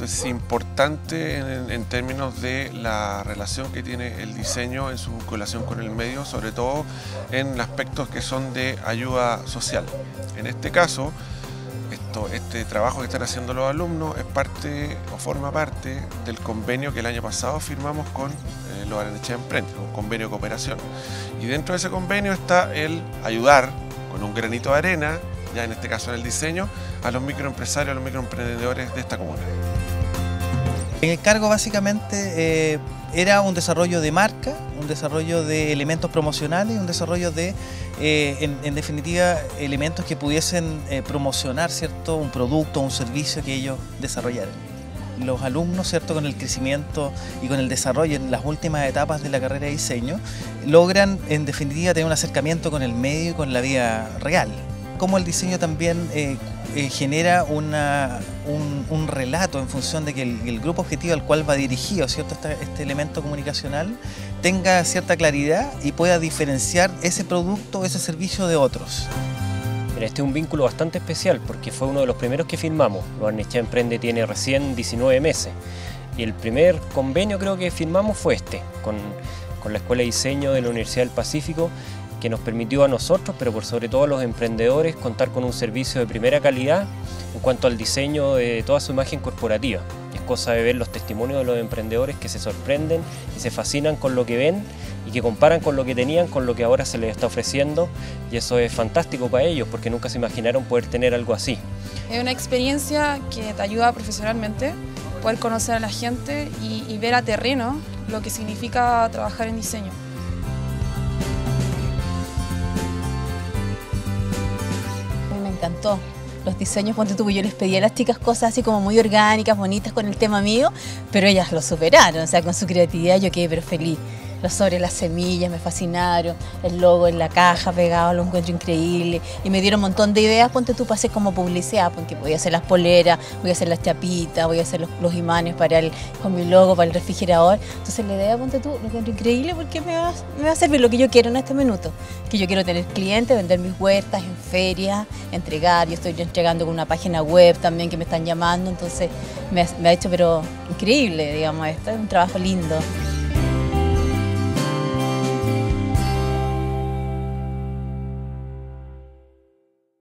Esto es importante en términos de la relación que tiene el diseño en su vinculación con el medio, sobre todo en aspectos que son de ayuda social. En este caso, este trabajo que están haciendo los alumnos es parte o forma parte del convenio que el año pasado firmamos con los Aranechea Emprende, un convenio de cooperación. Y dentro de ese convenio está el ayudar con un granito de arena, ya en este caso en el diseño, a los microempresarios, a los microemprendedores de esta comuna. El cargo básicamente era un desarrollo de marca, un desarrollo de elementos promocionales, un desarrollo de, en definitiva, elementos que pudiesen promocionar, ¿cierto?, un producto o un servicio que ellos desarrollaran. Los alumnos, ¿cierto?, con el crecimiento y con el desarrollo en las últimas etapas de la carrera de diseño, logran, en definitiva, tener un acercamiento con el medio y con la vida real. Como el diseño también genera un relato en función de que el grupo objetivo al cual va dirigido, ¿cierto?, este elemento comunicacional tenga cierta claridad y pueda diferenciar ese producto o ese servicio de otros. Mira, este es un vínculo bastante especial porque fue uno de los primeros que firmamos. Los Aranechea Emprende tiene recién 19 meses y el primer convenio creo que firmamos fue con la Escuela de Diseño de la Universidad del Pacífico, que nos permitió a nosotros, pero por sobre todo a los emprendedores, contar con un servicio de primera calidad en cuanto al diseño de toda su imagen corporativa. Es cosa de ver los testimonios de los emprendedores que se sorprenden y se fascinan con lo que ven y que comparan con lo que tenían con lo que ahora se les está ofreciendo, y eso es fantástico para ellos porque nunca se imaginaron poder tener algo así. Es una experiencia que te ayuda profesionalmente, poder conocer a la gente y ver a terreno lo que significa trabajar en diseño. Me encantó. Los diseños, ponte tú, yo les pedí a las chicas cosas así como muy orgánicas, bonitas con el tema mío, pero ellas lo superaron, o sea, con su creatividad yo quedé pero feliz. Los sobres, las semillas me fascinaron, el logo en la caja pegado, lo encuentro increíble y me dieron un montón de ideas, ponte tú, para hacer como publicidad, porque voy a hacer las poleras, voy a hacer las chapitas, voy a hacer los imanes con mi logo para el refrigerador. Entonces la idea, ponte tú, lo encuentro increíble porque me va a servir lo que yo quiero en este minuto, que yo quiero tener clientes, vender mis huertas en ferias, entregar, yo estoy entregando con una página web también que me están llamando, entonces me ha hecho pero increíble, digamos, esto es un trabajo lindo.